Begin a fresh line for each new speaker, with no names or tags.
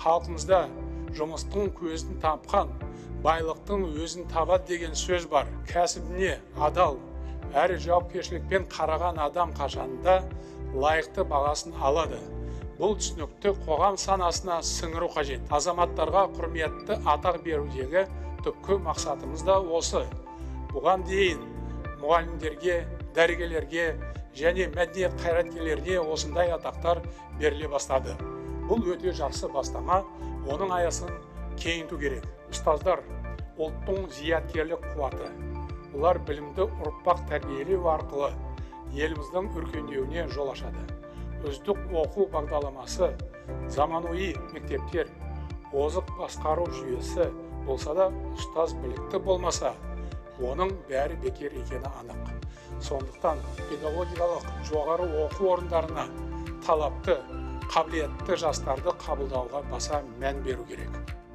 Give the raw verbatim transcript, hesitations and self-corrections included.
Халқымызда жұмыстың көзін тапқан, байлықтың өзін табады деген сөз бар. Кәсібіне адал, әрі жауапкершілікпен қараған адам қашанда лайықты бағасын алады. Бұл түсінікті қоғам санасына сіңіру қажет. Азаматтарға құрметті атақ берудегі түпкі мақсатымыз да осы. Бұған дейін мұғалімдерге, дәрігерлерге және мәдениет қайраткерлеріне осындай атақтар беріле бастады. Бұл өте жақсы бастама, оның аясын кеңейту керек. Ұстаздар ұлттың зияткерлік қуаты. Олар білімді ұрпақ тәрбиелеу арқылы еліміздің өркендеуіне жол ашады. Үздік оқу бағдарламасы, заманауи мектептер, озық басқару жүйесі болса да, ұстаз білікті болмаса, оның бәрі бекер екені анық. Сондықтан педагогикалық жоғары оқу орындарына талапты, қабілетті жастарды қабылдауға баса мән беру керек.